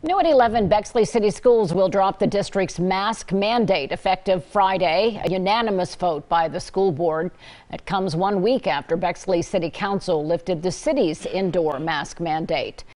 New at 11, Bexley City Schools will drop the district's mask mandate effective Friday. A unanimous vote by the school board. It comes 1 week after Bexley City Council lifted the city's indoor mask mandate.